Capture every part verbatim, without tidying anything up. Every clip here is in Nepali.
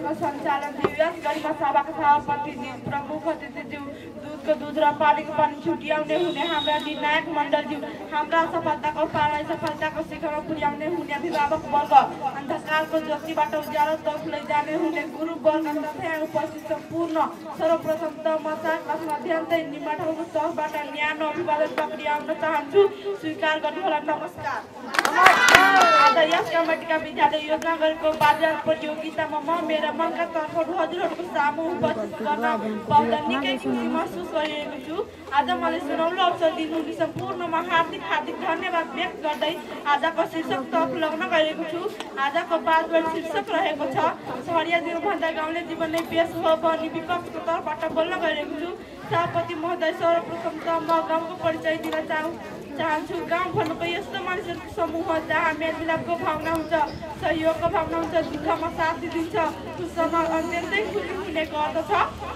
कार्यक्रमको सञ्चालन दिवस गरिमा सभाका सभापति प्रमुख अतिथिज्यू दूधको दूध र पानीको पानी छुट्याउने हुने हाम्रा निर्णायक मण्डलज्यू हाम्रा सफलताको पालाई सफलताको शिखरमा पुर्याउने हुने अभिभावक वर्ग अन्धकारको ज्योतिबाट उज्यालोतर्फ लैजाने हुने गुरु वर्ग तथा उपस्थित सम्पूर्ण सर्वप्रथम त म चार क्लासमा अध्ययनदै निमाठाको तर्फबाट न्यानो अभिवादन पक्रियाउन चाहन्छु स्वीकार गर्नुहोला। नमस्कार। आज यस कमिटीका विद्यालय योजना गरेको बाजार प्रतियोगितामा म मेरा मनका तर्फबाट हजुरहरूको सामु उपस्थित गर्न पाउँदा निकै खुसी महसुस गरिरहेको छु। आज मलाई सुनौलो अवसर दिनुहुने सम्पूर्णमा हार्दिक हार्दिक धन्यवाद व्यक्त गर्दै आजको शीर्षक तर्फ लग्न गरेको छु। आजको बातबाट शीर्षक रहेको छ सहरिया जीवनभन्दा गाउँले जीवन नै बेस हो भनी विपक्षको तर्फबाट बोल्न गइरहेको छु। सभापति महोदय, सर्वप्रथम त म गाउँको परिचय दिन चाहु चाहन्छु। गाउँ भन्नुको यस्तो मानिसहरूको समूह हो जहाँ मेलमिलापको भावना हुन्छ, सहयोगको भावना हुन्छ, दुःखमा साथ दिन्छ, खुसीमा अत्यन्तै खुसी हुने गर्दछ।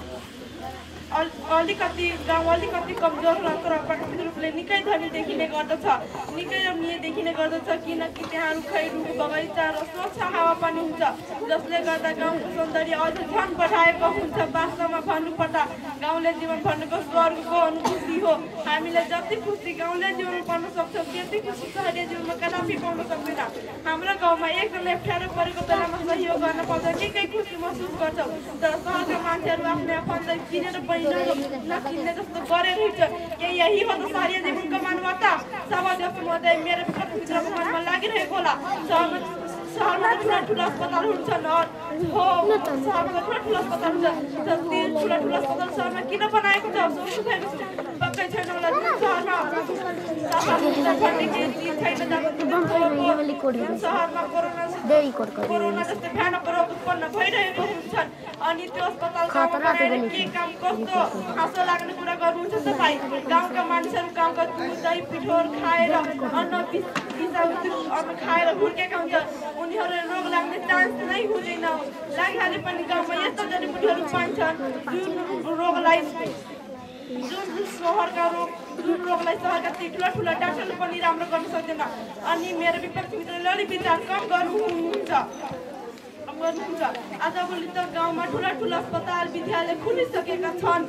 अलिकति गाउँ अलिकति कमजोर र तर प्राकृतिक रूपले निकै धनी देखिने गर्दछ, निकै रमणीय देखिने गर्दछ किनकि त्यहाँ रुखै रुख बगैँचा र स्वच्छ हावापानी हुन्छ जसले गर्दा गाउँको सौन्दर्य अझ झन बढाएको हुन्छ। वास्तवमा भन्नुपर्दा गाउँले जीवन भन्नुको स्वर्गको अनुभूति हो। हामीले जति खुसी गाउँले जीवनमा पाउन सक्छौँ त्यति खुसी सहरिया जीवनमा कदापि पाउन सक्दैन। हाम्रो गाउँमा एकजना अप्ठ्यारो परेको बेलामा सहयोग गर्न पाउँदा निकै खुसी महसुस गर्छौँ। तर सहरका मान्छेहरू आफ्नै आफन्तलाई किनेर पनि नकिन्ने जस्तो गरेर हिँड्छ। के यही हो त सहरिया जीवनको मानवता? सभाध्यक्ष महोदय, मेरो मित्रको मनमा लागिरहेको होला। सहरमा सहरमा ठुला ठुला अस्पतालहरू छन् हो सहरमा ठुला ठुला अस्पताल हुन्छ। ती ठुला ठुला अस्पताल सहरमा किन बनाएको छ सोच्नुभएको छु। पक्कै छैन होला सहरमा सहरमा कोरोना कोरोना जस्तै भयानक रोग उत्पन्न भइरहेको हुन्छन् अनि त्यो अस्पताल के काम कस्तो हाँसो लाग्ने कुरा गर्नुहुन्छ तपाईँ? गाउँका मानिसहरू गाउँका दुध दही पिठोर खाएर अन्न बिसाउ अन्न खाएर हुर्केका हुन्छन्। उनीहरूलाई रोग लाग्ने चान्स नै हुँदैन। लाग्नाले पनि गाउँमा यस्तो जडीबुटीहरू पाइन्छन् जुन रोगलाई जुन जुन सहरका रोग जुन रोगलाई सहरका ती ठुला ठुला डाक्टरले पनि राम्रो गर्न सक्दैन। अनि मेरो विपक्षी मित्रले अलिक विचार कम गर्नुहुन्छ गर्नुहुन्छ आजभोलि त गाउँमा ठुला ठुला अस्पताल विद्यालय खुलिसकेका छन्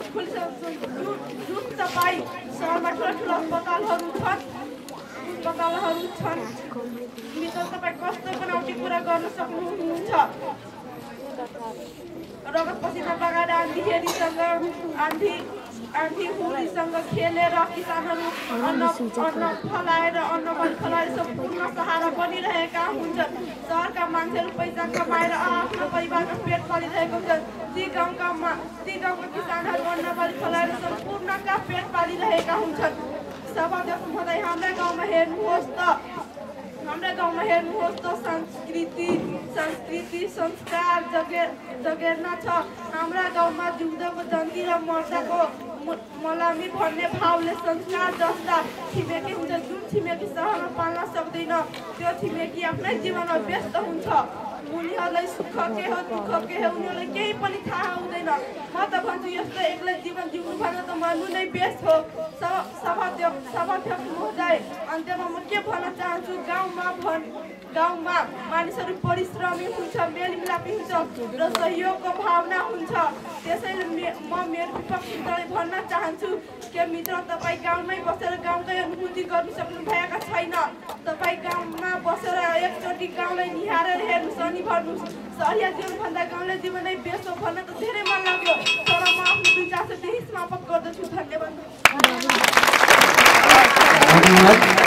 जुन तपाईँ सहरमा ठुला ठुला अस्पतालहरू छन् अस्पतालहरू छन् भित्र तपाईँ कस्तो बनाउटी कुरा गर्न सक्नुहुन्छ? रगत पसिना बगाएर आन्धीखेरीसँग आन्धी आन्धी हुरीसँग खेलेर किसानहरू अन्न अन्न फलाएर अन्नबाली फलाएर सम्पूर्ण सहारा बनिरहेका हुन्छन्। सहरका मान्छेहरू पैसा कमाएर आफ्नो परिवारको पेट पालिरहेका हुन्छन्। ती गाउँका ती गाउँका किसानहरू अन्नबाली फलाएर सम्पूर्णका पेट पालिरहेका हुन्छन्। सभाध्यक्ष महोदय, हाम्रा गाउँमा हेर्नुहोस् त हाम्रा गाउँमा हेर्नुहोस् त संस्कृति संस्कृति संस्कार जगेर जगेर्ना छ। हाम्रा गाउँमा जिउँदोको जन्ती र मर्दाको मलामी भन्ने भावले संस्कार जस्ता छिमेकी हुन्छ। जुन छिमेकी सहरमा पाल्न सक्दैन त्यो छिमेकी आफ्नै जीवनमा व्यस्त हुन्छ। उनीहरूलाई सुख के हो दुःख के हो उनीहरूलाई केही पनि थाहा हुँदैन। म त भन्छु यस्तो एक्लै जीवन जिउनु भन्दा त मर्नु नै बेस्ट हो। सभाध्यक्ष सभाध्यक्ष महोदय, अन्त्यमा म के भन्न चाहन्छु, गाउँमा भन् गाउँमा मानिसहरू परिश्रमी हुन्छ, मेलमिलापी हुन्छ र सहयोगको भावना हुन्छ। त्यसैले म मेरो विपक्षीलाई भन्न चाहन्छु के मित्र, तपाईँ गाउँमै बसेर गाउँकै अनुभूति गर्नु सक्नु भएका छैन। तपाईँ गाउँमा बसेर एकचोटि गाउँलाई निहारेर हेर्नुहोस् अनि भन्नुहोस् सहरिया जीवनभन्दा गाउँले जीवन नै बेस्ट हो भन्न त धेरै मन लाग्यो। तर म आफ्नो दुई चार त्यही समापक गर्दछु। धन्यवाद।